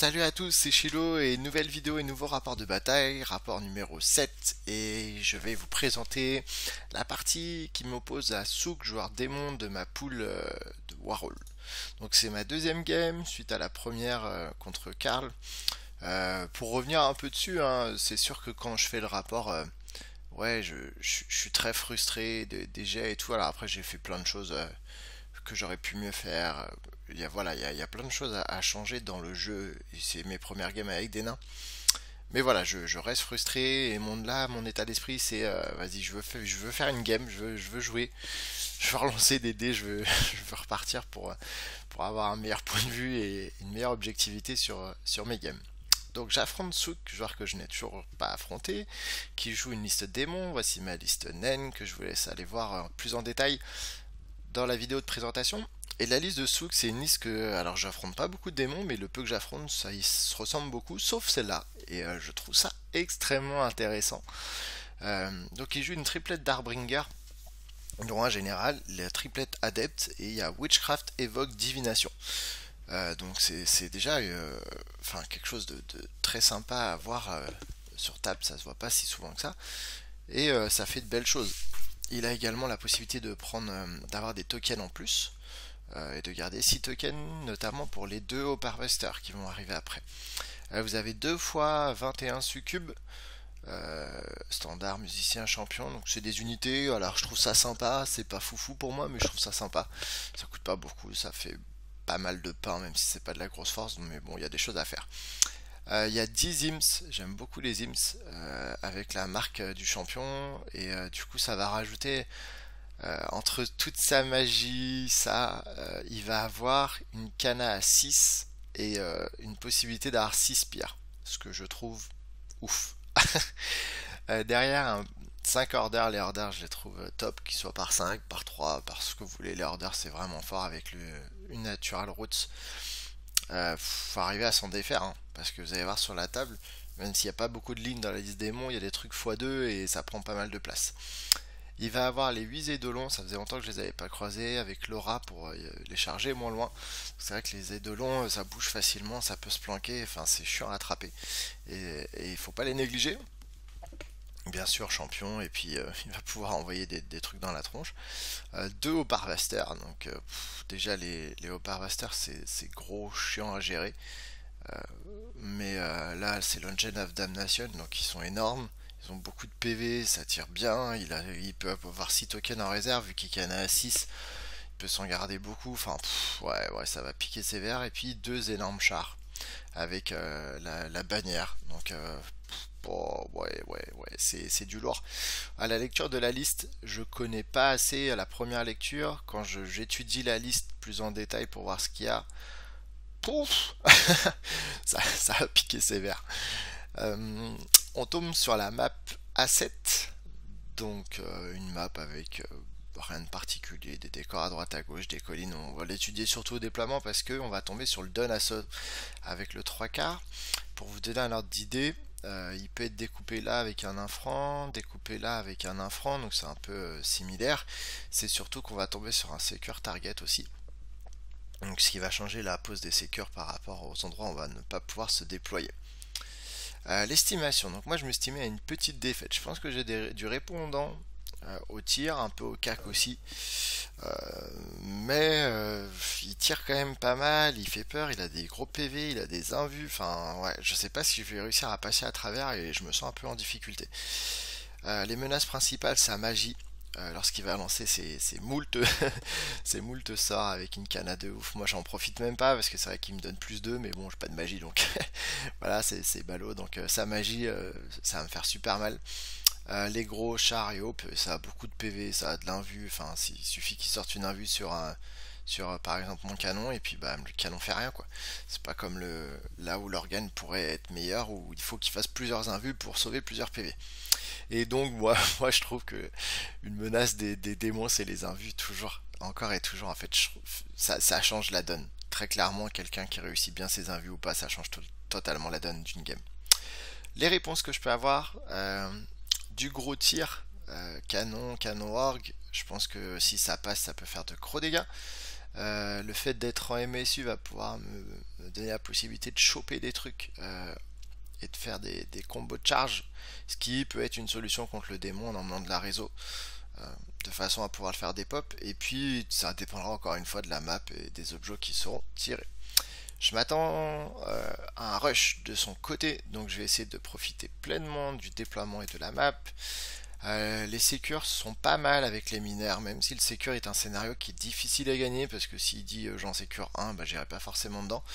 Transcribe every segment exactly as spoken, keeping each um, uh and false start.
Salut à tous, c'est Chilo et nouvelle vidéo et nouveau rapport de bataille, rapport numéro sept, et je vais vous présenter la partie qui m'oppose à Souk, joueur démon de ma poule euh, de Warhol. Donc c'est ma deuxième game suite à la première euh, contre Karl. Euh, pour revenir un peu dessus, hein, c'est sûr que quand je fais le rapport, euh, ouais, je, je- je suis très frustré des, des jets et tout. Alors après j'ai fait plein de choses euh, que j'aurais pu mieux faire. Il y a, voilà, il y a, il y a plein de choses à, à changer dans le jeu. Et c'est mes premières games avec des nains. Mais voilà, je, je reste frustré et mon là, mon état d'esprit, c'est euh, vas-y, je veux, fa- je veux faire une game, je veux, je veux jouer, je veux relancer des dés, je veux, je veux repartir pour, euh, pour avoir un meilleur point de vue et une meilleure objectivité sur, euh, sur mes games. Donc j'affronte Souk, joueur que je n'ai toujours pas affronté, qui joue une liste démon. Voici ma liste naine que je vous laisse aller voir euh, plus en détail dans la vidéo de présentation. Et la liste de Souk, c'est une liste que, alors j'affronte pas beaucoup de démons, mais le peu que j'affronte, ça il se ressemble beaucoup, sauf celle-là. Et euh, je trouve ça extrêmement intéressant. Euh, donc il joue une triplette d'Arbringer, dont en général, la triplette Adept, et il y a Witchcraft, Evoque, Divination. Euh, donc c'est c'est déjà euh, enfin, quelque chose de, de très sympa à voir euh, sur table, ça se voit pas si souvent que ça. Et euh, ça fait de belles choses. Il a également la possibilité de prendre, euh, d'avoir des tokens en plus euh, et de garder six tokens, notamment pour les deux Hop Harvester qui vont arriver après. Euh, vous avez deux fois vingt et un succubes, euh, standard, musicien, champion, donc c'est des unités. Alors je trouve ça sympa, c'est pas foufou pour moi, mais je trouve ça sympa. Ça coûte pas beaucoup, ça fait pas mal de pain, même si c'est pas de la grosse force, mais bon, il y a des choses à faire. Euh, Il y a dix Imps, j'aime beaucoup les Imps, euh, avec la marque euh, du champion, et euh, du coup ça va rajouter, euh, entre toute sa magie, ça, euh, il va avoir une cana à six et euh, une possibilité d'avoir six spires, ce que je trouve ouf. Euh, derrière, un cinq orders, les orders je les trouve euh, top, qu'ils soient par cinq, par trois, par ce que vous voulez, les orders c'est vraiment fort avec le, une natural roots. Euh, faut arriver à s'en défaire, hein, parce que vous allez voir sur la table, même s'il n'y a pas beaucoup de lignes dans la liste démons, il y a des trucs fois deux et ça prend pas mal de place. Il va avoir les huit édolons, ça faisait longtemps que je les avais pas croisés, avec Laura pour euh, les charger moins loin. C'est vrai que les édolons, ça bouge facilement, ça peut se planquer, enfin c'est chiant à attraper. Et, et il faut pas les négliger. Bien sûr, champion, et puis euh, il va pouvoir envoyer des, des trucs dans la tronche. Euh, deux Hop Harvester, donc euh, pff, déjà les, les Hop Harvester c'est gros, chiant à gérer. Euh, mais euh, là, c'est l'Engine of Damnation, donc ils sont énormes. Ils ont beaucoup de P V, ça tire bien. Il, a, il peut avoir six tokens en réserve, vu qu'il en a six. Il peut s'en garder beaucoup. Enfin, pff, ouais, ouais, ça va piquer sévère. Et puis deux énormes chars avec euh, la, la bannière. Donc, euh, oh, ouais, ouais, ouais, c'est du lourd. À la lecture de la liste, je connais pas assez à la première lecture. Quand j'étudie la liste plus en détail pour voir ce qu'il y a, pouf, ça, ça a piqué sévère. Euh, on tombe sur la map A sept, donc euh, une map avec euh, rien de particulier, des décors à droite à gauche, des collines. On va l'étudier surtout au déploiement parce qu'on va tomber sur le Don Assault avec le trois quarts. Pour vous donner un ordre d'idée, euh, il peut être découpé là avec un infran, découpé là avec un infran, donc c'est un peu euh, similaire. C'est surtout qu'on va tomber sur un secure target aussi. Donc ce qui va changer la pose des sécures par rapport aux endroits où on va ne pas pouvoir se déployer. Euh, L'estimation, donc moi je m'estimais à une petite défaite. Je pense que j'ai du répondant euh, au tir, un peu au cac aussi. Euh, mais euh, il tire quand même pas mal, il fait peur, il a des gros P V, il a des invus. Enfin ouais, je sais pas si je vais réussir à passer à travers et je me sens un peu en difficulté. Euh, les menaces principales, sa magie. Euh, lorsqu'il va lancer ses, ses moult ses moult sorts avec une cana de ouf. Moi j'en profite même pas parce que c'est vrai qu'il me donne plus deux, mais bon j'ai pas de magie donc voilà, c'est ballot. Donc euh, sa magie, euh, ça va me faire super mal. Euh, les gros chars et hop, ça a beaucoup de P V, ça a de l'invu. Enfin, il suffit qu'il sorte une invue sur un, sur euh, par exemple mon canon et puis bah le canon fait rien quoi. C'est pas comme le là où l'organe pourrait être meilleur où il faut qu'il fasse plusieurs invus pour sauver plusieurs P V. Et donc moi, moi je trouve que une menace des, des démons c'est les invus toujours, encore et toujours en fait. Je trouve- ça, ça change la donne. Très clairement, quelqu'un qui réussit bien ses invus ou pas, ça change to- totalement la donne d'une game. Les réponses que je peux avoir, euh, du gros tir, euh, canon, canon orgue. Je pense que si ça passe, ça peut faire de gros dégâts. Euh, le fait d'être en M S U va pouvoir me, me donner la possibilité de choper des trucs euh, et de faire des, des combos de charge, ce qui peut être une solution contre le démon en emmenant de la réseau, euh, de façon à pouvoir le faire des pop. Et puis ça dépendra encore une fois de la map et des objets qui seront tirés. Je m'attends euh, à un rush de son côté, donc je vais essayer de profiter pleinement du déploiement et de la map. Euh, les sécures sont pas mal avec les mineurs, même si le sécure est un scénario qui est difficile à gagner, parce que s'il dit euh, j'en sécure un, bah j'irai pas forcément dedans.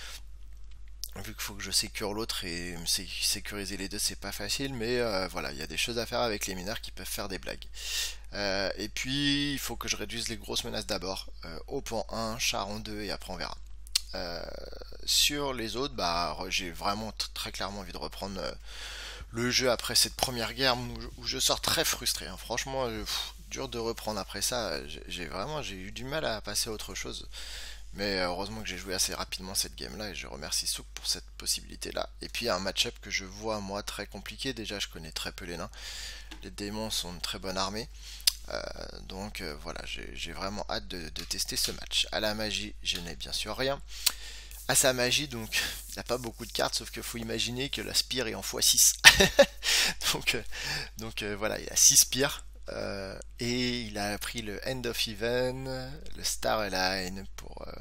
Vu qu'il faut que je sécure l'autre et sécuriser les deux, c'est pas facile, mais euh, voilà, il y a des choses à faire avec les mineurs qui peuvent faire des blagues. Euh, et puis, il faut que je réduise les grosses menaces d'abord, euh, au point un, char en deux, et après on verra. Euh, sur les autres, bah, j'ai vraiment très clairement envie de reprendre euh, le jeu après cette première guerre où je, où je sors très frustré. Hein. Franchement, euh, pff, dur de reprendre après ça. J'ai vraiment j'ai eu du mal à passer à autre chose. Mais heureusement que j'ai joué assez rapidement cette game là et je remercie Souk pour cette possibilité là. Et puis il y a un match-up que je vois moi très compliqué. Déjà, je connais très peu les nains. Les démons sont une très bonne armée. Euh, donc euh, voilà, j'ai vraiment hâte de, de tester ce match. À la magie, je n'ai bien sûr rien. À sa magie, donc, il n'y a pas beaucoup de cartes, sauf qu'il faut imaginer que la spire est en fois six. donc euh, donc euh, voilà, il a six spires. Euh, et il a pris le End of Even, le Star Align pour euh,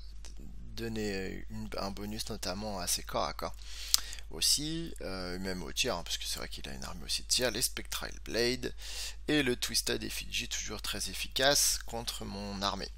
donner une- un bonus notamment à ses corps à corps. Aussi, euh, même au tir, hein, parce que c'est vrai qu'il a une armée aussi de tir, les Spectral Blade et le Twisted Effigy, toujours très efficace contre mon armée.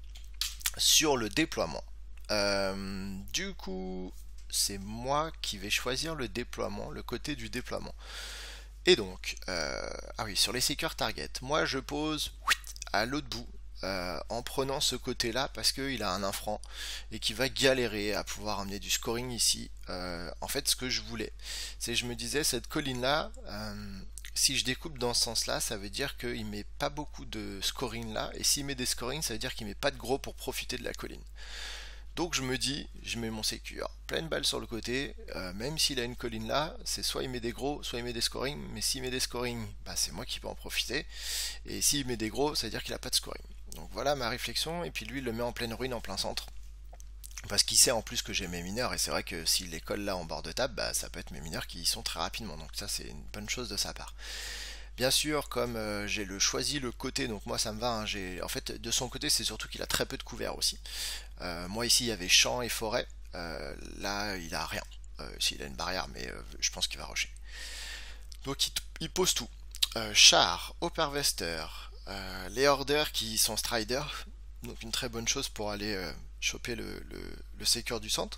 Sur le déploiement, euh, du coup, c'est moi qui vais choisir le déploiement, le côté du déploiement. Et donc, euh, ah oui, sur les Secure Target, moi je pose à l'autre bout, euh, en prenant ce côté-là parce qu'il a un infrant et qu'il va galérer à pouvoir amener du scoring ici. Euh, en fait, ce que je voulais, c'est je me disais, cette colline-là, euh, si je découpe dans ce sens-là, ça veut dire qu'il met pas beaucoup de scoring là, et s'il met des scoring, ça veut dire qu'il met pas de gros pour profiter de la colline. Donc je me dis, je mets mon sécure, pleine balle sur le côté, euh, même s'il a une colline là, c'est soit il met des gros, soit il met des scoring, mais s'il met des scoring, bah, c'est moi qui peux en profiter, et s'il met des gros, ça veut dire qu'il a pas de scoring. Donc voilà ma réflexion, et puis lui il le met en pleine ruine, en plein centre, parce qu'il sait en plus que j'ai mes mineurs, et c'est vrai que s'il les colle là en bord de table, bah, ça peut être mes mineurs qui y sont très rapidement, donc ça c'est une bonne chose de sa part. Bien sûr, comme euh, j'ai le choisi le côté, donc moi ça me va, hein, j'ai en fait de son côté c'est surtout qu'il a très peu de couverts aussi. Euh, moi ici il y avait champ et forêt, euh, là il a rien. Euh, s'il a une barrière, mais euh, je pense qu'il va rusher. Donc il, il pose tout. Euh, char, Opervester, euh, les orders qui sont Strider, donc une très bonne chose pour aller euh, choper le, le, le secure du centre.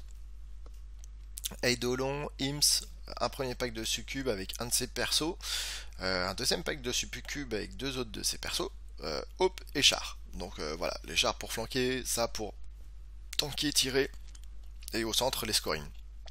Eidolon, Imps, un premier pack de succube avec un de ses persos, euh, un deuxième pack de succube avec deux autres de ses persos, euh, Hope et char. Donc euh, voilà, les chars pour flanquer, ça pour tanker, tirer, et au centre les scoring.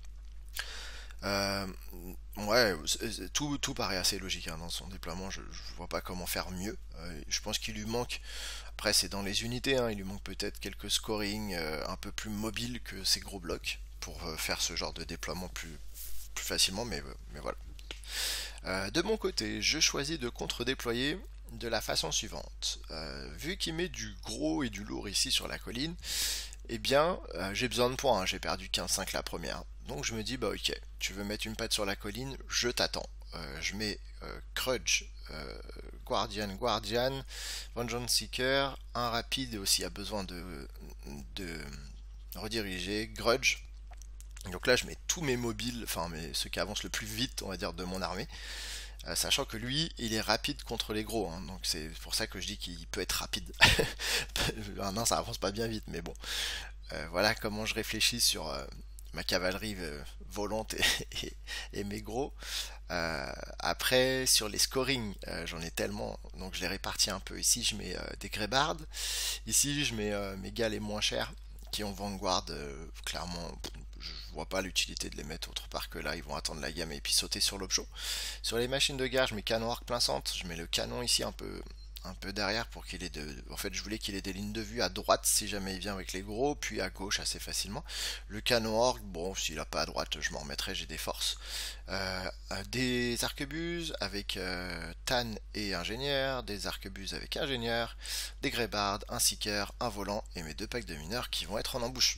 Euh, ouais, tout, tout paraît assez logique hein, dans son déploiement, je, je vois pas comment faire mieux. Euh, je pense qu'il lui manque, après c'est dans les unités, hein, il lui manque peut-être quelques scoring euh, un peu plus mobiles que ces gros blocs pour euh, faire ce genre de déploiement plus, plus facilement, mais, euh, mais voilà. Euh, de mon côté, je choisis de contre-déployer de la façon suivante. Euh, vu qu'il met du gros et du lourd ici sur la colline, eh bien, euh, j'ai besoin de points, hein, j'ai perdu quinze cinq la première. Donc je me dis, bah ok, tu veux mettre une patte sur la colline, je t'attends. Euh, je mets euh, Crudge, euh, Guardian, Guardian, Vengeance Seeker, un rapide aussi a besoin de, de rediriger, Grudge. Donc là je mets tous mes mobiles, enfin mes, ceux qui avancent le plus vite on va dire de mon armée. Euh, sachant que lui, il est rapide contre les gros, hein, donc c'est pour ça que je dis qu'il peut être rapide. Un nain, ça avance pas bien vite, mais bon. Euh, voilà comment je réfléchis sur euh, ma cavalerie euh, volante et, et, et mes gros. Euh, après, sur les scoring, euh, j'en ai tellement, donc je les répartis un peu. Ici, je mets euh, des Greybards. Ici, je mets euh, mes gars les moins chers, qui ont Vanguard. Euh, clairement, je vois pas l'utilité de les mettre autre part que là. Ils vont attendre la gamme et puis sauter sur l'objet. Sur les machines de guerre, je mets canon arc plein centre. Je mets le canon ici un peu un peu derrière pour qu'il ait de... En fait, je voulais qu'il ait des lignes de vue à droite si jamais il vient avec les gros, puis à gauche assez facilement. Le canon orc, bon, s'il a pas à droite, je m'en remettrai, j'ai des forces. Euh, des arquebuses avec euh, Tan et ingénieur, des arquebuses avec ingénieur, des grébardes, un seeker, un volant et mes deux packs de mineurs qui vont être en embouche.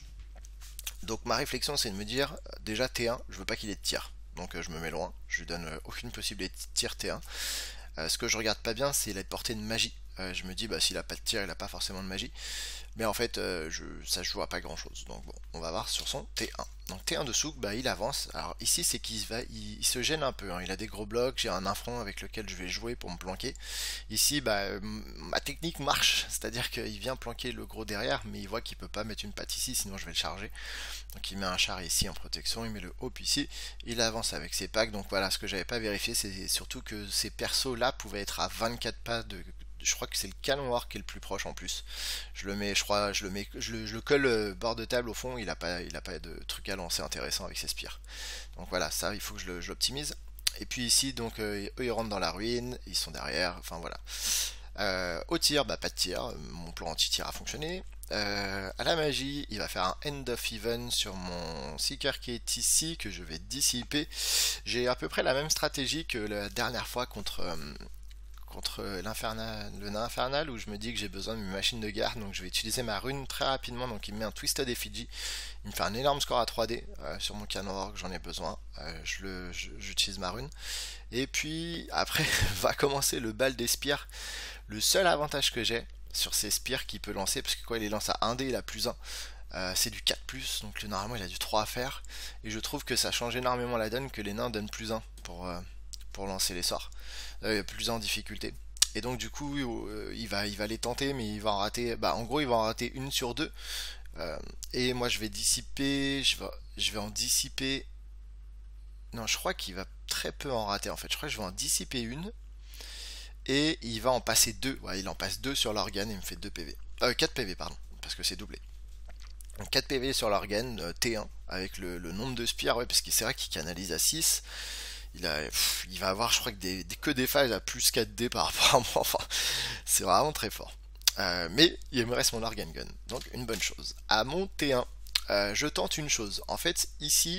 Donc ma réflexion c'est de me dire, déjà T un, je veux pas qu'il ait de tir. Donc euh, je me mets loin, je lui donne euh, aucune possibilité de tir T un. Euh, ce que je regarde pas bien, c'est la portée de magie. Euh, je me dis, bah s'il a pas de tir, il a pas forcément de magie. Mais en fait, euh, je, ça se joue à pas grand chose. Donc bon, on va voir sur son T un. Donc T un de Souk, bah il avance. Alors ici, c'est qu'il va, il, il se gêne un peu. Hein. Il a des gros blocs, j'ai un infront avec lequel je vais jouer pour me planquer. Ici, bah ma technique marche, c'est-à-dire qu'il vient planquer le gros derrière, mais il voit qu'il peut pas mettre une patte ici, sinon je vais le charger. Donc il met un char ici en protection, il met le hope ici, il avance avec ses packs. Donc voilà, ce que j'avais pas vérifié, c'est surtout que ces persos là pouvaient être à vingt-quatre pas de, je crois que c'est le canon orc qui est le plus proche en plus. Je le mets, je crois, je le mets, je le, je le colle bord de table au fond. Il a pas, il a pas de truc à lancer intéressant avec ses spires. Donc voilà, ça, il faut que je l'optimise. Et puis ici, donc euh, eux ils rentrent dans la ruine, ils sont derrière. Enfin voilà. Euh, au tir, bah pas de tir. Mon plan anti-tir a fonctionné. Euh, à la magie, il va faire un end of even sur mon seeker qui est ici que je vais dissiper. J'ai à peu près la même stratégie que la dernière fois contre. Euh, contre l'infernal, le nain infernal où je me dis que j'ai besoin d'une machine de guerre, donc je vais utiliser ma rune très rapidement. Donc il me met un Twisted Effigy, il me fait un énorme score à trois D euh, sur mon canon orc, j'en ai besoin, euh, je le, j'utilise ma rune. Et puis après va commencer le bal des spires. Le seul avantage que j'ai sur ces spires qu'il peut lancer, parce que quand il les lance à un dé, il a plus un. Euh, c'est du quatre plus, donc normalement il a du trois à faire. Et je trouve que ça change énormément la donne que les nains donnent plus un pour, euh, pour lancer les sorts. Euh, plus un en difficulté. Et donc du coup euh, il, va, il va les tenter, mais il va en rater. Bah en gros il va en rater une sur deux. Euh, et moi je vais dissiper. Je vais, je vais en dissiper. Non, je crois qu'il va très peu en rater en fait. Je crois que je vais en dissiper une. Et il va en passer deux. Ouais, il en passe deux sur l'organe et il me fait deux P V. Euh, quatre P V, pardon, parce que c'est doublé. Donc quatre P V sur l'organe, euh, T un, avec le, le nombre de spires, ouais, parce que c'est vrai qu'il canalise à six. Il, a, pff, il va avoir, je crois, que des, des, que des phases à plus quatre D par rapport à moi. Enfin, c'est vraiment très fort. Euh, mais il me reste mon organ gun, donc une bonne chose. À mon T un, euh, je tente une chose. En fait, ici,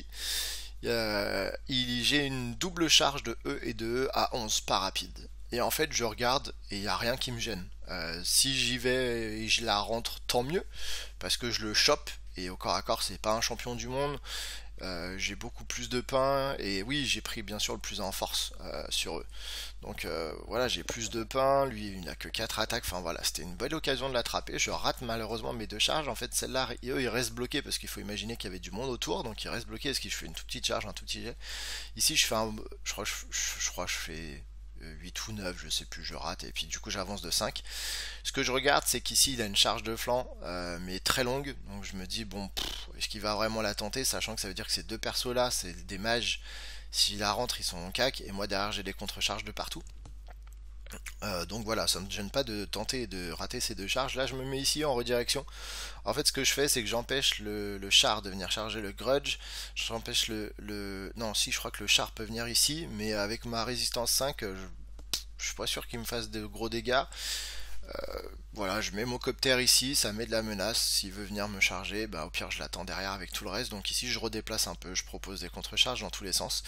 euh, j'ai une double charge de E et de E à onze pas rapide. Et en fait, je regarde et il n'y a rien qui me gêne. Euh, si j'y vais et je la rentre, tant mieux, parce que je le chope. Et au corps à corps, c'est pas un champion du monde. Euh, j'ai beaucoup plus de pain et oui, j'ai pris bien sûr le plus en force euh, sur eux. Donc euh, voilà, j'ai plus de pain, lui il n'a que quatre attaques, enfin voilà, c'était une belle occasion de l'attraper. Je rate malheureusement mes deux charges. En fait, celle-là, eux ils restent bloqués parce qu'il faut imaginer qu'il y avait du monde autour, donc ils restent bloqués. Est-ce que je fais une toute petite charge, un tout petit jet? Ici, je fais un, je crois, je, je, je crois que je fais huit ou neuf, je sais plus, je rate, et puis du coup j'avance de cinq. Ce que je regarde, c'est qu'ici il a une charge de flanc, euh, mais très longue, donc je me dis, bon, est-ce qu'il va vraiment la tenter, sachant que ça veut dire que ces deux persos là, c'est des mages, s'il la rentre, ils sont en cac, et moi derrière j'ai des contre-charges de partout. Euh, donc voilà, ça ne me gêne pas de tenter de rater ces deux charges. Là, je me mets ici en redirection. En fait, ce que je fais, c'est que j'empêche le, le char de venir charger le grudge. J'empêche le, le... Non, si, je crois que le char peut venir ici, mais avec ma résistance cinq, je, je suis pas sûr qu'il me fasse de gros dégâts. Euh, voilà, je mets mon copter ici, ça met de la menace. S'il veut venir me charger, bah, au pire, je l'attends derrière avec tout le reste. Donc ici, je redéplace un peu, je propose des contre-charges dans tous les sens.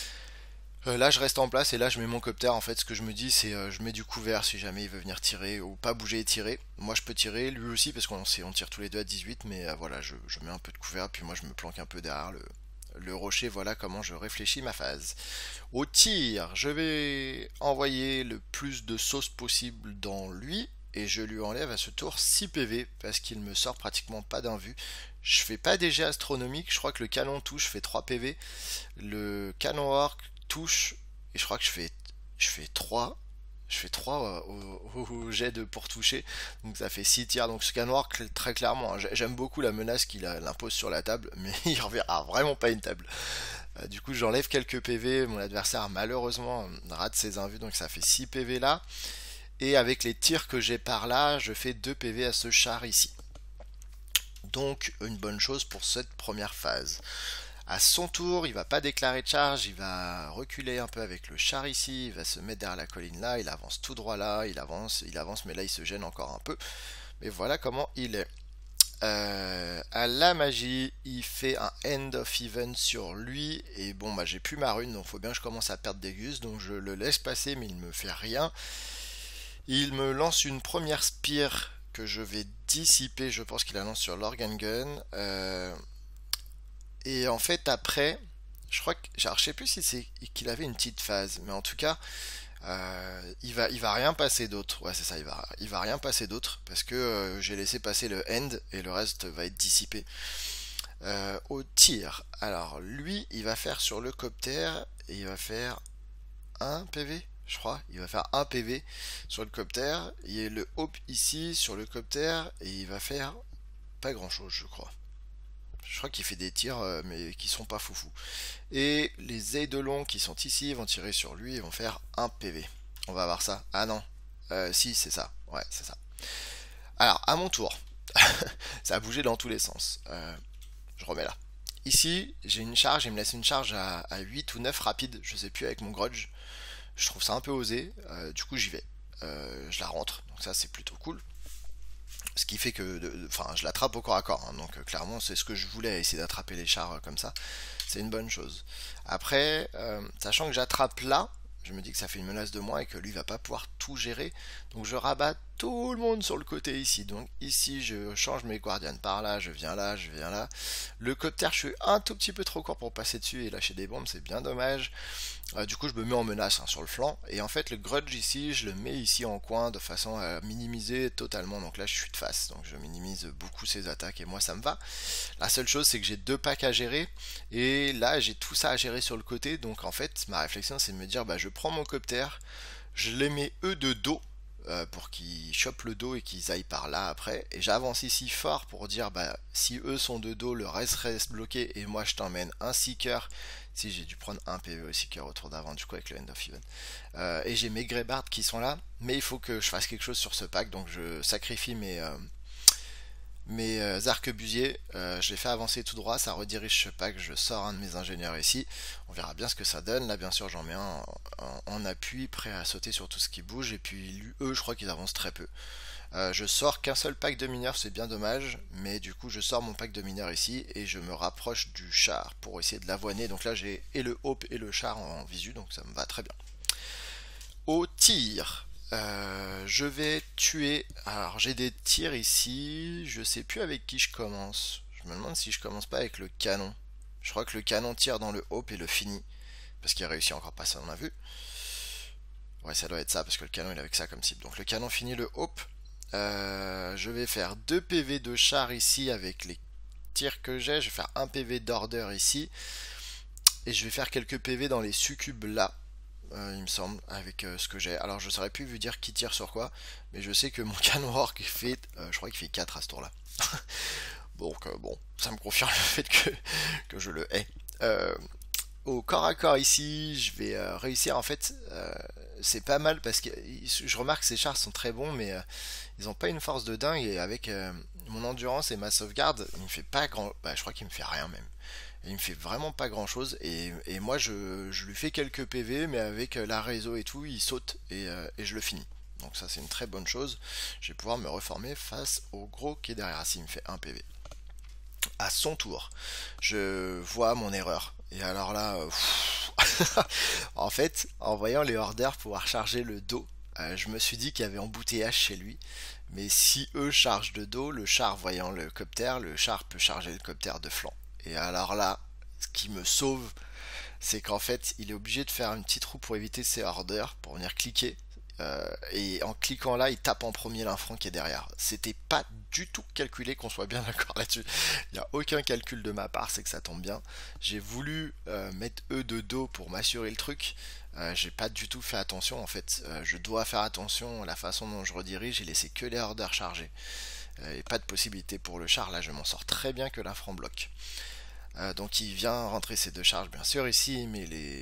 Euh, là je reste en place et là je mets mon copter. En fait ce que je me dis c'est euh, je mets du couvert si jamais il veut venir tirer ou pas bouger et tirer. Moi je peux tirer, lui aussi parce qu'on on tire tous les deux à dix-huit, mais euh, voilà je, je mets un peu de couvert puis moi je me planque un peu derrière le, le rocher. Voilà comment je réfléchis ma phase. Au tir, je vais envoyer le plus de sauce possible dans lui et je lui enlève à ce tour six P V parce qu'il me sort pratiquement pas d'un vu. Je fais pas des jets astronomiques, je crois que le canon touche fait trois P V. Le canon orc touche et je crois que je fais je fais trois je fais trois au, au, au jet de pour toucher, donc ça fait six tirs. Donc ce canon très clairement hein, j'aime beaucoup la menace qu'il impose sur la table, mais il reverra vraiment pas une table. Euh, du coup j'enlève quelques P V, mon adversaire malheureusement rate ses invus, donc ça fait six P V là, et avec les tirs que j'ai par là je fais deux P V à ce char ici, donc une bonne chose pour cette première phase. À son tour, il va pas déclarer de charge, il va reculer un peu avec le char ici, il va se mettre derrière la colline là, il avance tout droit là, il avance, il avance, mais là il se gêne encore un peu. Mais voilà comment il est. Euh, à la magie, il fait un end of event sur lui, et bon bah j'ai plus ma rune, donc faut bien que je commence à perdre des gus, donc je le laisse passer, mais il me fait rien. Il me lance une première spire que je vais dissiper, je pense qu'il la lance sur l'organ gun. Euh, et en fait après, je crois que, alors, je sais plus si c'est qu'il avait une petite phase, mais en tout cas, euh, il va, il va rien passer d'autre. Ouais, c'est ça, il va, il va rien passer d'autre parce que euh, j'ai laissé passer le end et le reste va être dissipé. Euh, au tir, alors lui, il va faire sur le copter et il va faire un P V, je crois. Il va faire un P V sur le copter. Il y a le hope ici sur le copter et il va faire pas grand chose, je crois. Je crois qu'il fait des tirs, euh, mais qui sont pas foufou. Et les Eidolons qui sont ici vont tirer sur lui et vont faire un P V. On va voir ça. Ah non. Euh, si, c'est ça. Ouais, c'est ça. Alors, à mon tour. Ça a bougé dans tous les sens. Euh, je remets là. Ici, j'ai une charge. Il me laisse une charge à, à huit ou neuf rapide. Je sais plus avec mon grudge. Je trouve ça un peu osé. Euh, du coup, j'y vais. Euh, je la rentre. Donc ça, c'est plutôt cool. Ce qui fait que, enfin, je l'attrape au corps à corps, hein, donc euh, clairement c'est ce que je voulais, essayer d'attraper les chars euh, comme ça, c'est une bonne chose. Après, euh, sachant que j'attrape là, je me dis que ça fait une menace de moi et que lui va pas pouvoir tout gérer, donc je rabats tout le monde sur le côté ici. Donc ici je change mes guardians par là, je viens là, je viens là. Le copter, je suis un tout petit peu trop court pour passer dessus et lâcher des bombes, c'est bien dommage. Euh, du coup, je me mets en menace hein, sur le flanc. Et en fait, le grudge ici, je le mets ici en coin de façon à minimiser totalement. Donc là, je suis de face. Donc je minimise beaucoup ses attaques et moi, ça me va. La seule chose, c'est que j'ai deux packs à gérer. Et là, j'ai tout ça à gérer sur le côté. Donc en fait, ma réflexion, c'est de me dire, bah, je prends mon copter, je les mets eux de dos. Euh, pour qu'ils chopent le dos et qu'ils aillent par là après. Et j'avance ici fort pour dire bah si eux sont de dos, le reste reste bloqué et moi je t'emmène un seeker. Si j'ai dû prendre un P V au seeker au tour d'avant du coup avec le end of event. Euh, et j'ai mes Greybards qui sont là, mais il faut que je fasse quelque chose sur ce pack, donc je sacrifie mes, euh, mes euh, arquebusiers, euh, je les fais avancer tout droit, ça redirige ce pack, je sors un de mes ingénieurs ici, on verra bien ce que ça donne. Là bien sûr j'en mets un en, en, en appui, prêt à sauter sur tout ce qui bouge, et puis lui, eux je crois qu'ils avancent très peu. Euh, je sors qu'un seul pack de mineurs, c'est bien dommage, mais du coup je sors mon pack de mineurs ici, et je me rapproche du char pour essayer de l'avoiner. Donc là j'ai et le hope et le char en visu, donc ça me va très bien. Au tir, euh, je vais tuer. Alors j'ai des tirs ici. Je sais plus avec qui je commence. Je me demande si je commence pas avec le canon. Je crois que le canon tire dans le hope et le finit. Parce qu'il a réussi encore pas, ça on a vu. Ouais, ça doit être ça, parce que le canon il est avec ça comme cible. Donc le canon finit le hope. Euh, je vais faire deux P V de char ici avec les tirs que j'ai. Je vais faire un P V d'order ici. Et je vais faire quelques P V dans les succubes là. Euh, il me semble, avec euh, ce que j'ai. Alors je saurais plus vous dire qui tire sur quoi, mais je sais que mon canon orc fait, euh, je crois qu'il fait quatre à ce tour-là. Donc euh, bon, ça me confirme le fait que, que je le hais. Euh, au corps à corps ici, je vais euh, réussir. En fait, euh, c'est pas mal parce que je remarque que ces chars sont très bons, mais euh, ils ont pas une force de dingue. Et avec euh, mon endurance et ma sauvegarde, il me fait pas grand. Bah, je crois qu'il me fait rien même. Il me fait vraiment pas grand chose et, et moi je, je lui fais quelques P V mais avec la réseau et tout il saute et, euh, et je le finis. Donc ça c'est une très bonne chose. Je vais pouvoir me reformer face au gros qui est derrière s'il me fait un P V. À son tour, je vois mon erreur. Et alors là, euh, en fait, en voyant les orders pouvoir charger le dos, euh, je me suis dit qu'il y avait embouteillage chez lui. Mais si eux chargent de dos, le char voyant le copter, le char peut charger le copter de flanc. Et alors là, ce qui me sauve, c'est qu'en fait, il est obligé de faire une petite roue pour éviter ses orders, pour venir cliquer. Euh, et en cliquant là, il tape en premier l'infront qui est derrière. C'était pas du tout calculé, qu'on soit bien d'accord là-dessus. Il n'y a aucun calcul de ma part, c'est que ça tombe bien. J'ai voulu euh, mettre eux de dos pour m'assurer le truc. Euh, j'ai pas du tout fait attention en fait. Euh, je dois faire attention à la façon dont je redirige. J'ai laissé que les orders chargés. Euh, et pas de possibilité pour le char. Là, je m'en sors très bien que l'infront bloque. Euh, donc il vient rentrer ses deux charges bien sûr ici, mais les,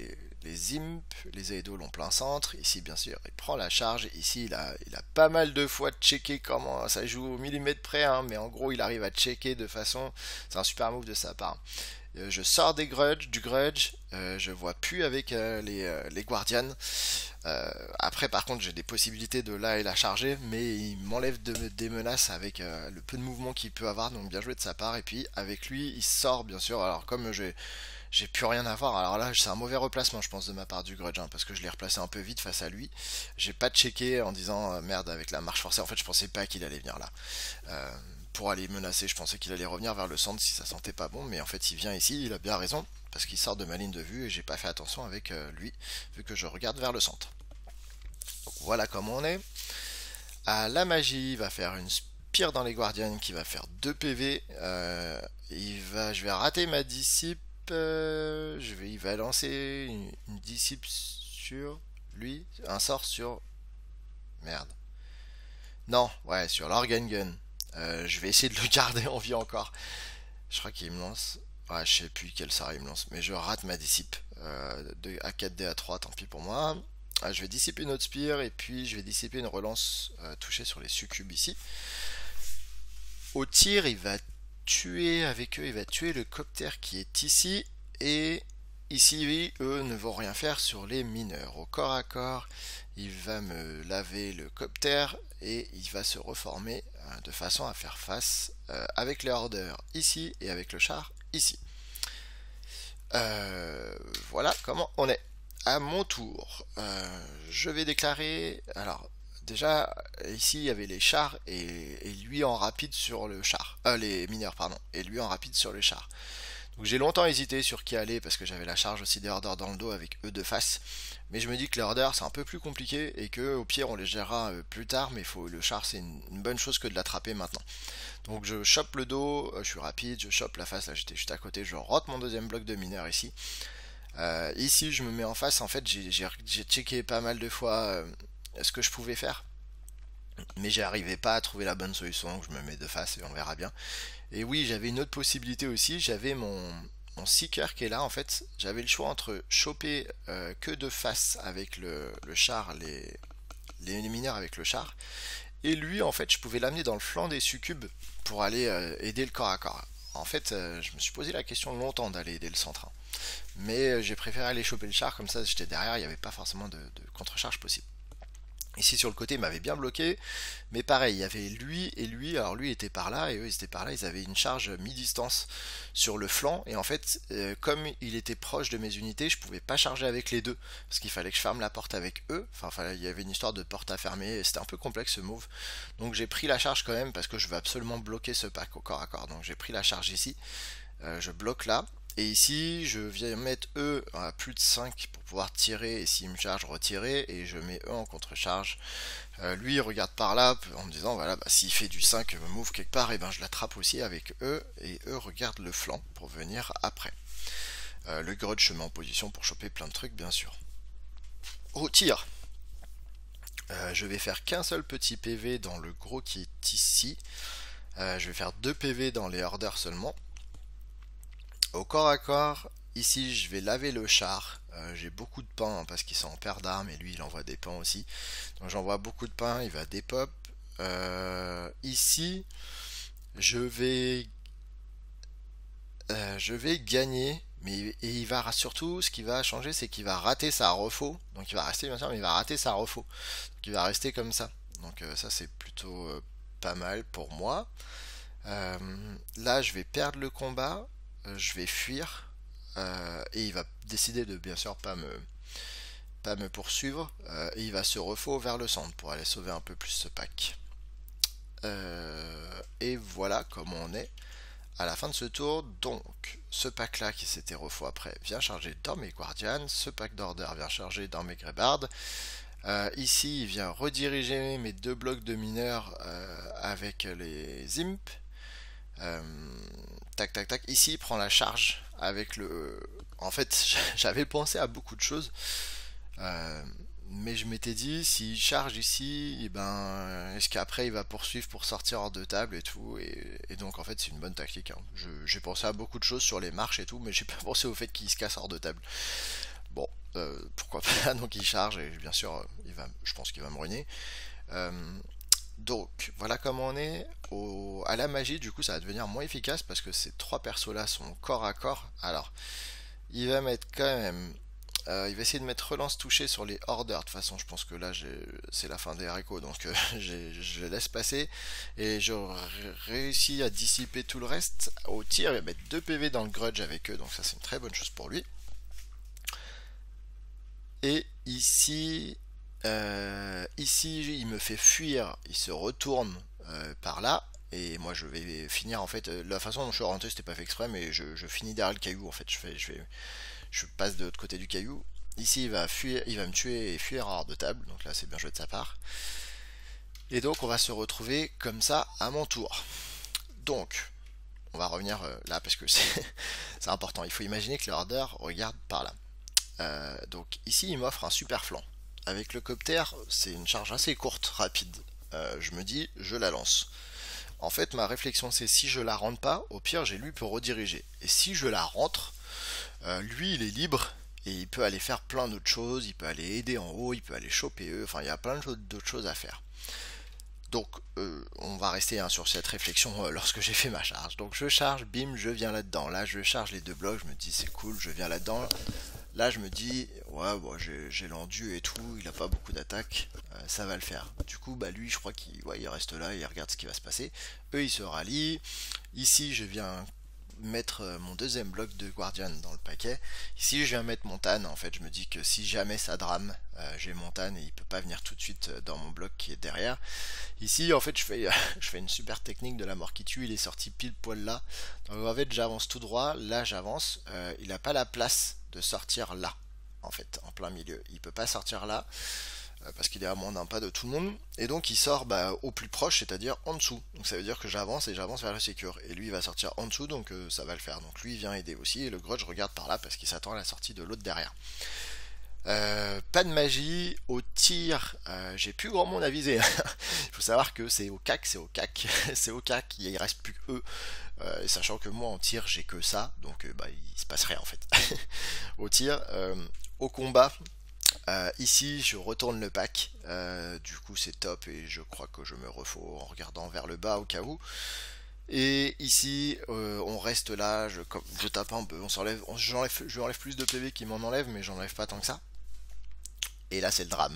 les imps, les Aedo l'ont plein centre. Ici, bien sûr, il prend la charge. Ici, il a, il a pas mal de fois checké comment ça joue au millimètre près, hein, mais en gros, il arrive à checker de façon. C'est un super move de sa part. Euh, je sors des grudge, du grudge, euh, je vois plus avec euh, les, euh, les guardians. Euh, après, par contre, j'ai des possibilités de là et la charger, mais il m'enlève de, des menaces avec euh, le peu de mouvement qu'il peut avoir, donc bien joué de sa part. Et puis avec lui, il sort bien sûr. Alors comme j'ai j'ai plus rien à voir, alors là c'est un mauvais replacement, je pense, de ma part du grudge, hein, parce que je l'ai replacé un peu vite face à lui. J'ai pas checké en disant euh, merde avec la marche forcée. En fait, je pensais pas qu'il allait venir là. Euh, pour aller menacer, je pensais qu'il allait revenir vers le centre si ça sentait pas bon, mais en fait il vient ici, il a bien raison, parce qu'il sort de ma ligne de vue et j'ai pas fait attention avec euh, lui, vu que je regarde vers le centre. Donc voilà comment on est. À la magie, il va faire une spire dans les guardians qui va faire deux P V. Euh, il va, je vais rater ma dissipe. Euh, je vais, il va lancer une, une dissipe sur lui, un sort sur. Merde. Non, ouais, sur l'organ gun. Euh, je vais essayer de le garder en vie encore. Je crois qu'il me lance. Ouais, je sais plus quel sort il me lance, mais je rate ma dissipe. Euh, de A quatre D A trois, tant pis pour moi. Ah, je vais dissiper une autre spire et puis je vais dissiper une relance euh, touchée sur les succubes ici. Au tir, il va tuer avec eux, il va tuer le copter qui est ici. Et ici, eux ne vont rien faire sur les mineurs. Au corps à corps, il va me laver le copter et il va se reformer euh, de façon à faire face euh, avec les hordeurs ici et avec le char ici. Euh, voilà comment on est. À mon tour, euh, je vais déclarer. Alors, déjà, ici il y avait les chars et, et lui en rapide sur le char. Euh, les mineurs, pardon. Et lui en rapide sur le char. Donc j'ai longtemps hésité sur qui aller parce que j'avais la charge aussi des hordeurs dans le dos avec eux de face. Mais je me dis que les hordeurs c'est un peu plus compliqué et que au pire on les gérera euh, plus tard. Mais faut, le char c'est une, une bonne chose que de l'attraper maintenant. Donc je chope le dos, euh, je suis rapide, je chope la face, là j'étais juste à côté, je rote mon deuxième bloc de mineurs ici. Euh, ici, je me mets en face. En fait, j'ai checké pas mal de fois euh, ce que je pouvais faire, mais j'arrivais pas à trouver la bonne solution. Donc, je me mets de face et on verra bien. Et oui, j'avais une autre possibilité aussi. J'avais mon, mon seeker qui est là. En fait, j'avais le choix entre choper euh, que de face avec le, le char, les, les mineurs avec le char, et lui, en fait, je pouvais l'amener dans le flanc des succubes pour aller euh, aider le corps à corps. En fait, euh, je me suis posé la question longtemps d'aller aider le centre, hein. Mais euh, j'ai préféré aller choper le char, comme ça j'étais derrière, il n'y avait pas forcément de, de contre-charge possible. Ici sur le côté, il m'avait bien bloqué, mais pareil, il y avait lui et lui, alors lui était par là et eux ils étaient par là, ils avaient une charge mi-distance sur le flanc, et en fait, euh, comme il était proche de mes unités, je pouvais pas charger avec les deux, parce qu'il fallait que je ferme la porte avec eux, enfin, enfin il y avait une histoire de porte à fermer, et c'était un peu complexe ce move, donc j'ai pris la charge quand même, parce que je veux absolument bloquer ce pack au corps à corps, donc j'ai pris la charge ici, euh, je bloque là. Et ici, je viens mettre eux à plus de cinq pour pouvoir tirer, et s'il me charge, retirer, et je mets eux en contre-charge. Euh, lui, il regarde par là, en me disant, voilà, bah, s'il fait du cinq move quelque part, et ben je l'attrape aussi avec eux, et eux regardent le flanc pour venir après. Euh, le grudge se met en position pour choper plein de trucs, bien sûr. Au tir, euh, je vais faire qu'un seul petit P V dans le gros qui est ici. Euh, je vais faire deux P V dans les horders seulement. Au corps à corps, ici je vais laver le char. Euh, j'ai beaucoup de pain hein, parce qu'ils sont en paire d'armes et lui il envoie des pains aussi. Donc j'envoie beaucoup de pain, il va dépop. Euh, ici, je vais, euh, je vais gagner. Mais et il va surtout, ce qui va changer, c'est qu'il va rater sa refo. Donc il va rester bien sûr, mais il va rater sa refo. Donc il va rester comme ça. Donc euh, ça c'est plutôt euh, pas mal pour moi. Euh, là je vais perdre le combat. Je vais fuir euh, et il va décider de bien sûr pas me pas me poursuivre euh, et il va se refaux vers le centre pour aller sauver un peu plus ce pack. Euh, et voilà comment on est à la fin de ce tour. Donc ce pack là qui s'était refaux après vient charger dans mes guardians, ce pack d'order vient charger dans mes greybards. Euh, ici il vient rediriger mes deux blocs de mineurs euh, avec les imps. Euh, tac tac tac, ici il prend la charge avec le... En fait j'avais pensé à beaucoup de choses, euh, mais je m'étais dit s'il charge ici, et ben est-ce qu'après il va poursuivre pour sortir hors de table et tout, et, et donc en fait c'est une bonne tactique, hein. J'ai pensé à beaucoup de choses sur les marches et tout, mais j'ai pas pensé au fait qu'il se casse hors de table. Bon, Euh, pourquoi pas? Donc il charge et bien sûr, euh, il va, je pense qu'il va me ruiner. Euh, donc voilà comment on est. Au, à la magie, du coup, ça va devenir moins efficace parce que ces trois persos-là sont corps à corps. Alors, il va mettre quand même. Euh, il va essayer de mettre relance touchée sur les orders. De toute façon, je pense que là, c'est la fin des haricots, donc euh, je laisse passer. Et je réussis à dissiper tout le reste. Au tir, il va mettre deux P V dans le grudge avec eux, donc ça, c'est une très bonne chose pour lui. Et ici, euh, ici, il me fait fuir. Il se retourne euh, par là. Et moi, je vais finir en fait. euh, La façon dont je suis orienté, c'était pas fait exprès, mais je, je finis derrière le caillou. En fait, je fais, je fais, je passe de l'autre côté du caillou. Ici, il va fuir, il va me tuer et fuir hors de table. Donc là, c'est bien joué de sa part. Et donc, on va se retrouver comme ça à mon tour. Donc, on va revenir euh, là parce que c'est important. Il faut imaginer que le order regarde par là. Euh, donc ici, il m'offre un super flanc. Avec le copter, c'est une charge assez courte, rapide. Euh, je me dis, je la lance. En fait, ma réflexion, c'est si je la rentre pas, au pire, j'ai lui pour rediriger. Et si je la rentre, euh, lui, il est libre et il peut aller faire plein d'autres choses. Il peut aller aider en haut, il peut aller choper eux. Enfin, il y a plein d'autres choses à faire. Donc, euh, on va rester hein, sur cette réflexion euh, lorsque j'ai fait ma charge. Donc, je charge, bim, je viens là-dedans. Là, je charge les deux blocs. Je me dis, c'est cool, je viens là-dedans. Là, je me dis, ouais, bon, j'ai l'endu et tout, il a pas beaucoup d'attaques, euh, ça va le faire. Du coup, bah lui, je crois qu'il ouais, il reste là, il regarde ce qui va se passer. Eux, ils se rallient. Ici, je viens mettre euh, mon deuxième bloc de Guardian dans le paquet. Ici, je viens mettre Montane. En fait, je me dis que si jamais ça drame, euh, j'ai Montane et il peut pas venir tout de suite euh, dans mon bloc qui est derrière. Ici, en fait, je fais, je fais une super technique de la mort qui tue. Il est sorti pile poil là. Donc, en fait, j'avance tout droit. Là, j'avance. Euh, il n'a pas la place de sortir là, en fait, en plein milieu. Il peut pas sortir là euh, parce qu'il est à moins d'un pas de tout le monde. Et donc, il sort bah, au plus proche, c'est-à-dire en dessous. Donc, ça veut dire que j'avance et j'avance vers le secure. Et lui, il va sortir en dessous, donc euh, ça va le faire. Donc, lui, il vient aider aussi. Et le grudge regarde par là parce qu'il s'attend à la sortie de l'autre derrière. Euh, pas de magie, au tir, euh, j'ai plus grand monde à viser. Il faut savoir que c'est au cac, c'est au cac, c'est au cac, il reste plus que eux. Euh, sachant que moi en tir j'ai que ça, donc euh, bah, il se passe rien en fait. Au tir, euh, au combat, euh, ici je retourne le pack, euh, du coup c'est top et je crois que je me refaux en regardant vers le bas au cas où. Et ici, euh, on reste là, je, je tape un peu, on s'enlève, j'enlève, je enlève plus de P V qui m'en enlève, mais j'en enlève pas tant que ça. Et là, c'est le drame.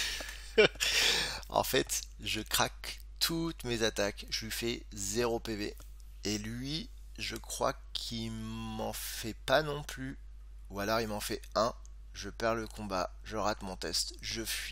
En fait, je craque toutes mes attaques. Je lui fais zéro P V. Et lui, je crois qu'il m'en fait pas non plus. Ou alors il m'en fait un. Je perds le combat. Je rate mon test. Je fuis.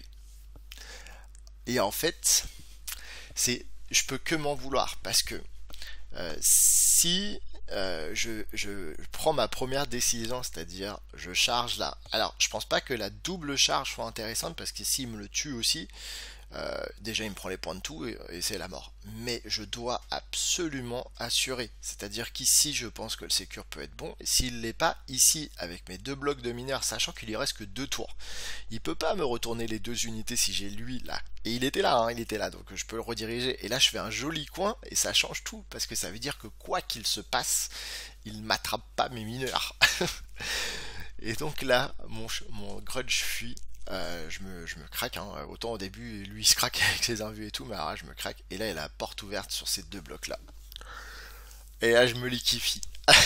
Et en fait, c'est, je peux que m'en vouloir. Parce que euh, si euh, je, je prends ma première décision, c'est-à-dire je charge là. Alors, je pense pas que la double charge soit intéressante parce que s'il me le tue aussi, euh, déjà il me prend les points de tout et, et c'est la mort. Mais je dois absolument assurer. C'est-à-dire qu'ici, je pense que le sécure peut être bon. Et s'il l'est pas, ici, avec mes deux blocs de mineurs, sachant qu'il y reste que deux tours, il peut pas me retourner les deux unités si j'ai lui là. Et il était là, hein, il était là, donc je peux le rediriger. Et là, je fais un joli coin et ça change tout parce que ça veut dire que quoi qu'il se passe, il m'attrape pas mes mineurs. Et donc là, mon, mon grudge fuit. Euh, je, me, je me craque, hein. Autant au début, lui il se craque avec ses invus et tout, mais alors là, je me craque. Et là, il a la porte ouverte sur ces deux blocs là. Et là, je me liquifie.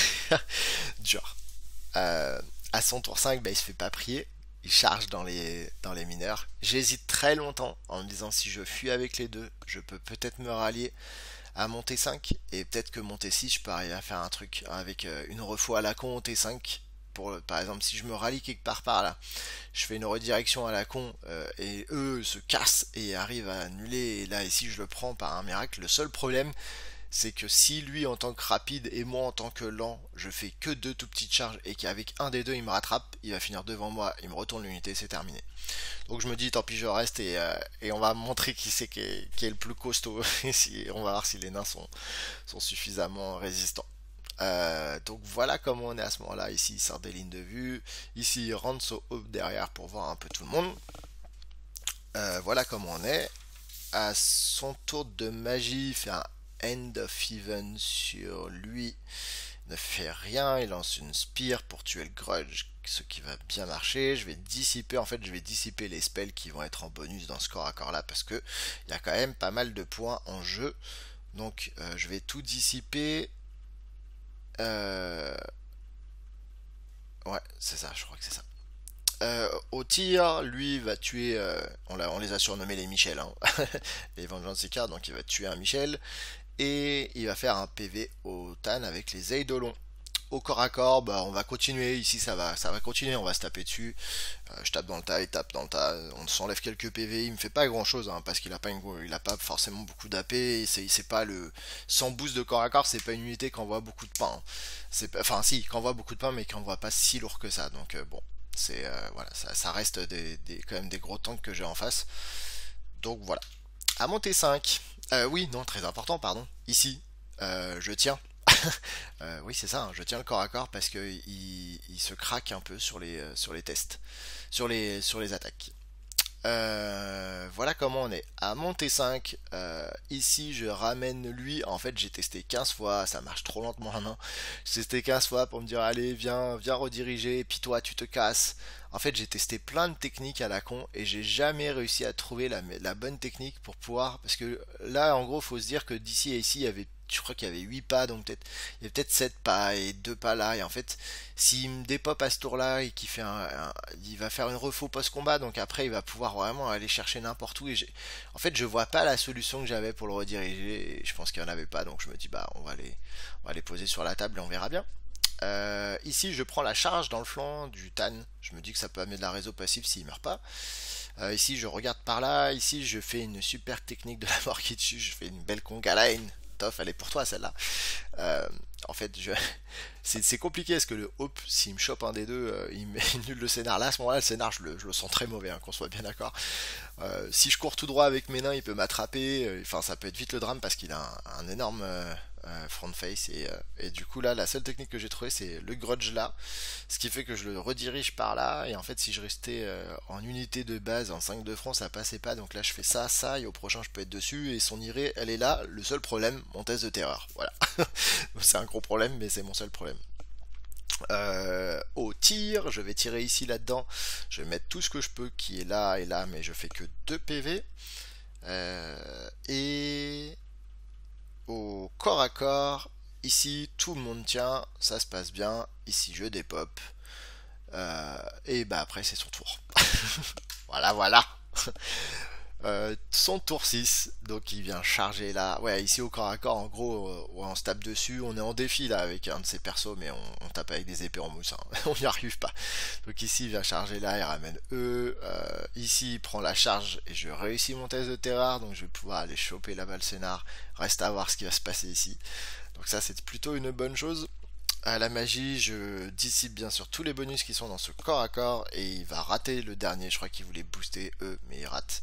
Dur. Euh, à son tour cinq, bah, il se fait pas prier. Il charge dans les, dans les mineurs. J'hésite très longtemps en me disant si je fuis avec les deux, je peux peut-être me rallier à mon T cinq. Et peut-être que mon T six, je peux arriver à faire un truc avec euh, une refou à la con au T cinq. Pour, par exemple, si je me rallie quelque part par là, je fais une redirection à la con euh, et eux se cassent et arrivent à annuler. Et là, ici, je le prends par un miracle. Le seul problème, c'est que si lui en tant que rapide et moi en tant que lent, je fais que deux tout petites charges et qu'avec un des deux il me rattrape, il va finir devant moi, il me retourne l'unité, c'est terminé. Donc je me dis tant pis je reste et, euh, et on va montrer qui c'est qui est, qui est le plus costaud. Et si, on va voir si les nains sont, sont suffisamment résistants. Euh, donc voilà comment on est à ce moment-là. Ici il sort des lignes de vue, ici il rentre sur haut derrière pour voir un peu tout le monde. Euh, voilà comment on est. À son tour de magie, il fait un End of Even sur lui. ne fait rien, il lance une spire pour tuer le grudge, ce qui va bien marcher. Je vais dissiper, en fait je vais dissiper les spells qui vont être en bonus dans ce corps à corps là, parce que il y a quand même pas mal de points en jeu. Donc euh, je vais tout dissiper. Euh... Ouais, c'est ça, je crois que c'est ça. Euh, au tir, lui va tuer, euh, on, l'a- on les a surnommés les Michel, hein. Les Vengeance Icar, donc il va tuer un Michel. Et il va faire un P V au Tan avec les Eidolons. Au corps à corps, bah, on va continuer, ici ça va, ça va continuer, on va se taper dessus. Euh, je tape dans le tas, il tape dans le tas, on s'enlève quelques P V, il me fait pas grand chose, hein, parce qu'il a pas une, il a pas forcément beaucoup d'A P, c'est, c'est pas le, sans boost de corps à corps, c'est pas une unité qui envoie beaucoup de pain, hein. C'est, enfin si, qui envoie beaucoup de pain, mais qui envoie pas si lourd que ça, donc euh, bon, c'est, euh, voilà, ça, ça reste des, des- quand même des gros tanks que j'ai en face, donc voilà. À monter cinq, euh, oui, non, très important, pardon, ici, euh, je tiens. Euh, oui, c'est ça, hein, je tiens le corps à corps parce que il, il se craque un peu sur les, euh, sur les tests, sur les, sur les attaques. Euh, voilà comment on est. À monter cinq, euh, ici je ramène lui. En fait, j'ai testé quinze fois, ça marche trop lentement maintenant. J'ai testé quinze fois pour me dire, allez, viens, viens rediriger, puis toi, tu te casses. En fait, j'ai testé plein de techniques à la con et j'ai jamais réussi à trouver la, la bonne technique pour pouvoir. Parce que là, en gros, faut se dire que d'ici et ici, il y avait, je crois qu'il y avait huit pas, donc peut-être, il y avait peut-être sept pas et deux pas là. Et en fait, s'il me dépop à ce tour-là et qu'il fait un, un- il va faire une refaux post-combat, donc après il va pouvoir vraiment aller chercher n'importe où. Et j'ai, en fait, je vois pas la solution que j'avais pour le rediriger. Et je pense qu'il n'y en avait pas, donc je me dis bah on va les, on va les poser sur la table et on verra bien. Euh, ici, je prends la charge dans le flanc du Tan. Je me dis que ça peut amener de la réseau passive s'il meurt pas. Euh, ici, je regarde par là. Ici, je fais une super technique de la mort qui tue. Je fais une belle conga line. Toff, elle est pour toi celle-là. Euh, en fait, je... c'est c'est compliqué parce que le Hope, s'il me chope un des deux, euh, il me nul le scénar. Là, à ce moment-là, le scénar, je le, je le sens très mauvais, hein, qu'on soit bien d'accord. Euh, si je cours tout droit avec mes nains, il peut m'attraper. euh, Enfin, ça peut être vite le drame parce qu'il a un, un énorme euh, euh, front face. Et, euh, et du coup, là, la seule technique que j'ai trouvée, c'est le grudge là. Ce qui fait que je le redirige par là. Et en fait, si je restais euh, en unité de base, en cinq de front, ça passait pas. Donc là, je fais ça, ça. Et au prochain, je peux être dessus. Et son irée, elle est là. Le seul problème, mon test de terreur. Voilà. C'est un gros problème, mais c'est mon seul problème. Euh, au tir, je vais tirer ici là-dedans. Je vais mettre tout ce que je peux qui est là et là, mais je fais que deux P V. Euh, et au corps à corps, ici tout le monde tient, ça se passe bien. Ici je dépop. Euh, et bah après c'est son tour. Voilà, voilà. Euh, son tour six, donc il vient charger là. Ouais, ici au corps à corps, en gros, euh, ouais, on se tape dessus. On est en défi là avec un de ses persos, mais on, on tape avec des épées en mousse, hein. On n'y arrive pas. Donc ici, il vient charger là, il ramène eux. Euh, ici, il prend la charge et je réussis mon test de terreur, donc je vais pouvoir aller choper là-bas le scénar. Reste à voir ce qui va se passer ici. Donc ça, c'est plutôt une bonne chose. À la magie, je dissipe bien sûr tous les bonus qui sont dans ce corps à corps et il va rater le dernier. Je crois qu'il voulait booster eux, mais il rate.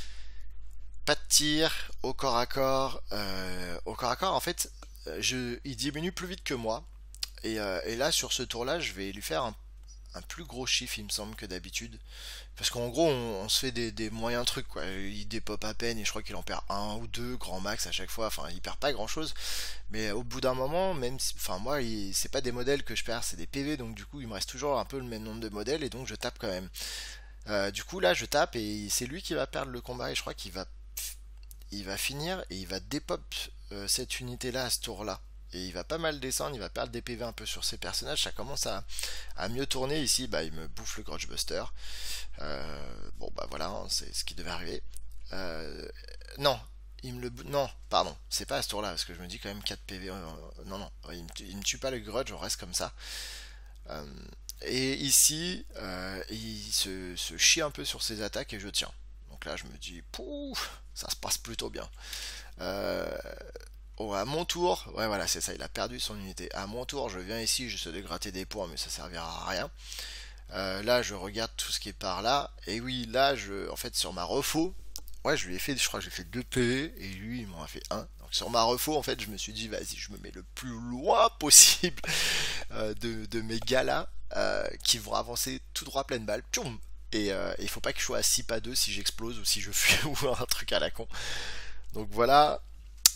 Pas de tir au corps à corps. Euh, au corps à corps, en fait, euh, je, il diminue plus vite que moi. Et, euh, et là, sur ce tour-là, je vais lui faire un, un plus gros chiffre, il me semble, que d'habitude. Parce qu'en gros, on, on se fait des, des moyens trucs, quoi. Il dépop à peine et je crois qu'il en perd un ou deux grand max à chaque fois. Enfin, il perd pas grand-chose. Mais au bout d'un moment, même si, enfin, moi, il- c'est pas des modèles que je perds, c'est des P V. Donc, du coup, il me reste toujours un peu le même nombre de modèles et donc je tape quand même. Euh, du coup, là, je tape et c'est lui qui va perdre le combat et je crois qu'il va il va finir et il va dépop euh, cette unité là à ce tour là. Et il va pas mal descendre, il va perdre des P V un peu sur ses personnages, ça commence à, à mieux tourner ici, bah il me bouffe le Grudge Buster. Euh, bon bah voilà, hein, c'est ce qui devait arriver. Euh, non, il me le... Non, pardon, c'est pas à ce tour là, parce que je me dis quand même quatre P V. Euh, non, non, il me, il me tue pas le Grudge, on reste comme ça. Euh, et ici, euh, il se, se chie un peu sur ses attaques et je tiens. Donc là, je me dis, pouf, ça se passe plutôt bien. Euh, oh, à mon tour, ouais, voilà, c'est ça, il a perdu son unité. À mon tour, je viens ici, j'essaie de gratter des points, mais ça servira à rien. Euh, là, je regarde tout ce qui est par là. Et oui, là, je, en fait, sur ma refo, ouais, je lui ai fait, je crois que j'ai fait deux P V et lui, il m'en a fait un. Donc sur ma refo, en fait, je me suis dit, vas-y, je me mets le plus loin possible euh, de, de mes gars là, euh, qui vont avancer tout droit pleine balle. Tchoum. Et euh, il faut pas que je sois à six pas deux si j'explose ou si je fuis ou un truc à la con. Donc voilà.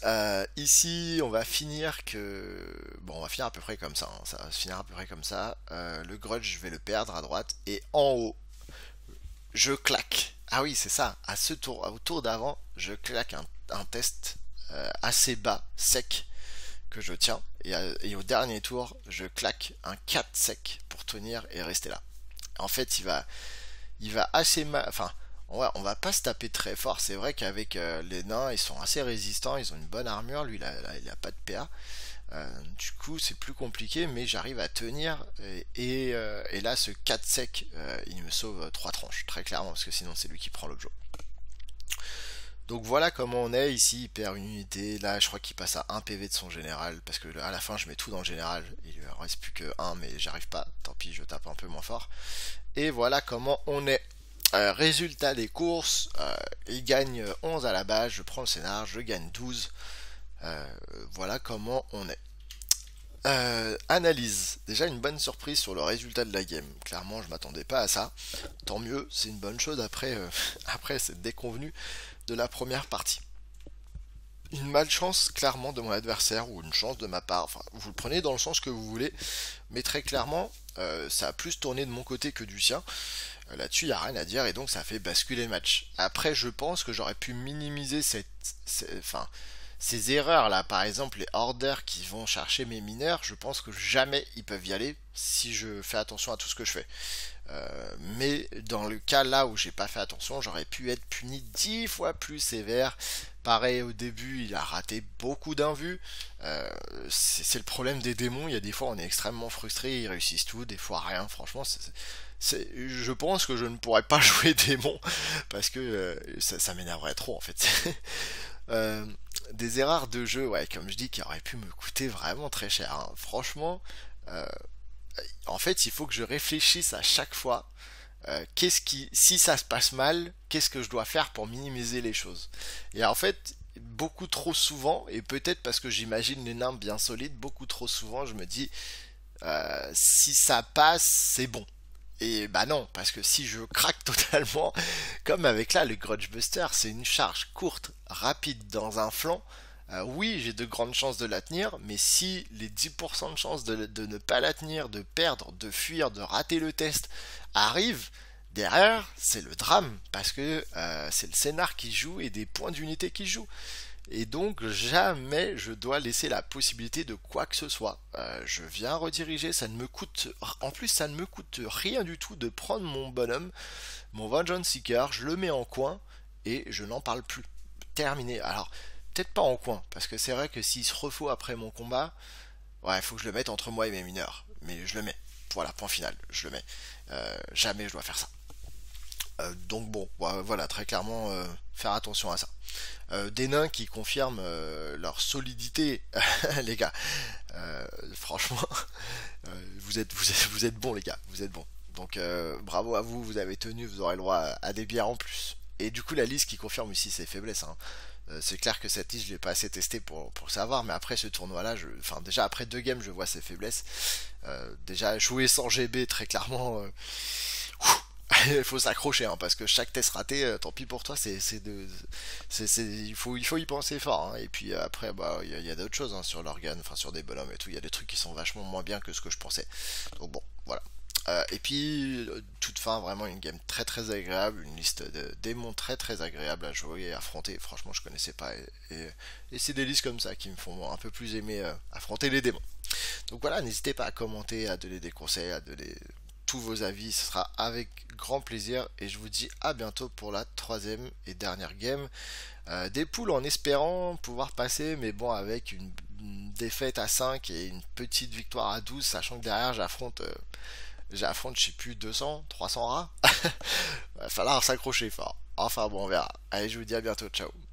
Euh, ici, on va finir que... Bon, on va finir à peu près comme ça, hein. Ça va se finir à peu près comme ça. Euh, le grudge, je vais le perdre à droite. Et en haut, je claque. Ah oui, c'est ça. À ce tour, au tour d'avant, je claque un, un test euh, assez bas, sec, que je tiens. Et, à- et au dernier tour, je claque un quatre sec pour tenir et rester là. En fait, il va, il va assez mal. Enfin, on va, on va pas se taper très fort. C'est vrai qu'avec euh, les nains, ils sont assez résistants. Ils ont une bonne armure. Lui, il a, il a pas de P A. Euh, du coup, c'est plus compliqué, mais j'arrive à tenir. Et, et, euh, et là, ce quatre sec, euh, il me sauve trois tranches, très clairement, parce que sinon, c'est lui qui prend l'objet. Donc voilà comment on est ici, il perd une unité, là je crois qu'il passe à un P V de son général, parce que à la fin je mets tout dans le général, il lui en reste plus que un mais j'arrive pas, tant pis je tape un peu moins fort. Et voilà comment on est. Euh, résultat des courses, euh, il gagne onze à la base, je prends le scénar, je gagne douze. Euh, voilà comment on est. Euh, analyse, déjà une bonne surprise sur le résultat de la game. Clairement, je m'attendais pas à ça. Tant mieux, c'est une bonne chose après, euh, après cette déconvenue de la première partie. Une malchance clairement de mon adversaire ou une chance de ma part. Enfin, vous le prenez dans le sens que vous voulez, mais très clairement, euh, ça a plus tourné de mon côté que du sien. Euh, Là-dessus, il n'y a rien à dire et donc ça fait basculer le match. Après, je pense que j'aurais pu minimiser cette, cette- enfin, ces erreurs là. Par exemple, les orders qui vont chercher mes mineurs, je pense que jamais ils peuvent y aller si je fais attention à tout ce que je fais. Euh, mais dans le cas là où j'ai pas fait attention, j'aurais pu être puni dix fois plus sévère. Pareil au début, il a raté beaucoup d'invus. Euh, c'est c'est le problème des démons. Il y a des fois on est extrêmement frustré, ils réussissent tout, des fois rien. Franchement, c'est, c'est- je pense que je ne pourrais pas jouer démon parce que euh, ça, ça m'énerverait trop en fait. Euh, des erreurs de jeu, ouais, comme je dis, qui auraient pu me coûter vraiment très cher, hein. Franchement, euh, en fait, il faut que je réfléchisse à chaque fois. Euh, qu'est-ce qui, si ça se passe mal, qu'est-ce que je dois faire pour minimiser les choses? Et en fait, beaucoup trop souvent, et peut-être parce que j'imagine les nains bien solides, beaucoup trop souvent, je me dis, euh, si ça passe, c'est bon. Et bah non, parce que si je craque totalement, comme avec là le Grudge Buster, c'est une charge courte, rapide dans un flanc. Euh, oui, j'ai de grandes chances de la tenir, mais si les dix pour cent de chances de, de ne pas la tenir, de perdre, de fuir, de rater le test arrivent, derrière, c'est le drame, parce que euh, c'est le scénar qui joue et des points d'unité qui jouent. Et donc jamais je dois laisser la possibilité de quoi que ce soit. Euh, je viens rediriger, ça ne me coûte, en plus ça ne me coûte rien du tout de prendre mon bonhomme, mon Vengeance Seeker, je le mets en coin et je n'en parle plus. Terminé. Alors peut-être pas en coin, parce que c'est vrai que s'il se refaut après mon combat, ouais, il faut que je le mette entre moi et mes mineurs. Mais je le mets. Voilà, point final, je le mets. Euh, jamais je dois faire ça. Euh, donc bon, voilà, très clairement, euh, faire attention à ça. Euh, des nains qui confirment euh, leur solidité, les gars. Euh, franchement, euh, vous êtes, vous êtes, vous êtes bons, les gars. Vous êtes bons. Donc euh, bravo à vous, vous avez tenu, vous aurez le droit à, à des bières en plus. Et du coup, la liste qui confirme aussi ses faiblesses, hein. Euh, c'est clair que cette liste, je l'ai pas assez testée pour, pour le savoir, mais après ce tournoi-là, je, enfin déjà après deux games, je vois ses faiblesses. Euh, déjà jouer sans G B, très clairement, euh, il faut s'accrocher, hein, parce que chaque test raté, euh, tant pis pour toi, c'est, c'est de, c'est, c'est- il faut, il faut y penser fort, hein. Et puis euh, après, bah, il y a, il y a d'autres choses, hein, sur l'organe, enfin sur des bonhommes et tout. Il y a des trucs qui sont vachement moins bien que ce que je pensais. Donc bon, voilà. Euh, et puis, euh, toute fin, vraiment une game très très agréable, une liste de démons très très agréable à jouer et affronter. Franchement, je connaissais pas. Et, et- et c'est des listes comme ça qui me font un peu plus aimer euh, affronter les démons. Donc voilà, n'hésitez pas à commenter, à donner des conseils, à donner tous vos avis, ce sera avec grand plaisir. Et je vous dis à bientôt pour la troisième et dernière game. Euh, des poules en espérant pouvoir passer, mais bon, avec une, une défaite à cinq et une petite victoire à douze, sachant que derrière j'affronte. euh, J'affronte, je sais plus, deux cents, trois cents rats. Va falloir s'accrocher fort. Enfin bon, on verra. Allez, je vous dis à bientôt, ciao.